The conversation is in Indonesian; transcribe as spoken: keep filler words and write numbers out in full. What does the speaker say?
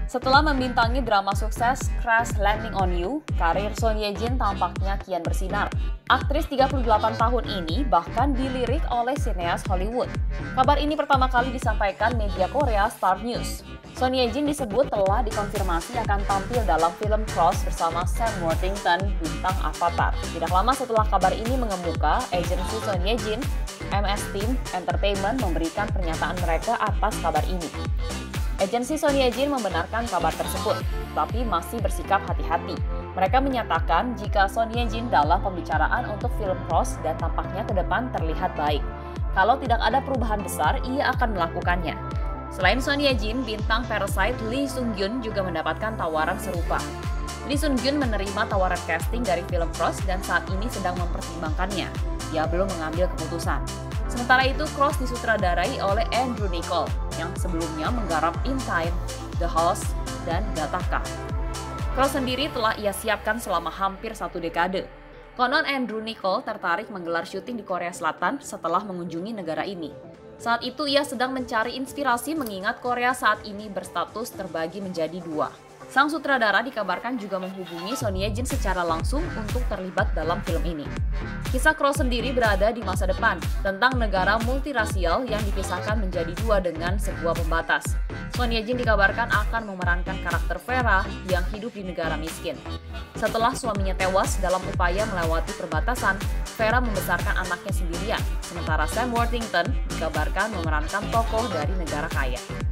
Setelah membintangi drama sukses Crash Landing on You, karir Son Ye Jin tampaknya kian bersinar. Aktris tiga puluh delapan tahun ini bahkan dilirik oleh sineas Hollywood. Kabar ini pertama kali disampaikan media Korea Star News. Son Ye Jin disebut telah dikonfirmasi akan tampil dalam film Cross bersama Sam Worthington, bintang Avatar. Tidak lama setelah kabar ini mengemuka, agensi Son Ye Jin, M S Team Entertainment memberikan pernyataan mereka atas kabar ini. Agensi Son Ye Jin membenarkan kabar tersebut, tapi masih bersikap hati-hati. Mereka menyatakan jika Son Ye Jin dalam pembicaraan untuk film Cross dan tampaknya ke depan terlihat baik. Kalau tidak ada perubahan besar, ia akan melakukannya. Selain Son Ye Jin, bintang Parasite Lee Sung Gyun juga mendapatkan tawaran serupa. Lee Sung Gyun menerima tawaran casting dari film Cross dan saat ini sedang mempertimbangkannya. Ia belum mengambil keputusan. Sementara itu, Cross disutradarai oleh Andrew Niccol yang sebelumnya menggarap In Time, The Host, dan Gattaca. Cross sendiri telah ia siapkan selama hampir satu dekade. Konon Andrew Niccol tertarik menggelar syuting di Korea Selatan setelah mengunjungi negara ini. Saat itu ia sedang mencari inspirasi mengingat Korea saat ini berstatus terbagi menjadi dua. Sang sutradara dikabarkan juga menghubungi Son Ye Jin secara langsung untuk terlibat dalam film ini. Kisah Cross sendiri berada di masa depan, tentang negara multirasial yang dipisahkan menjadi dua dengan sebuah pembatas. Son Ye Jin dikabarkan akan memerankan karakter Vera yang hidup di negara miskin. Setelah suaminya tewas dalam upaya melewati perbatasan, Vera membesarkan anaknya sendirian, sementara Sam Worthington dikabarkan memerankan tokoh dari negara kaya.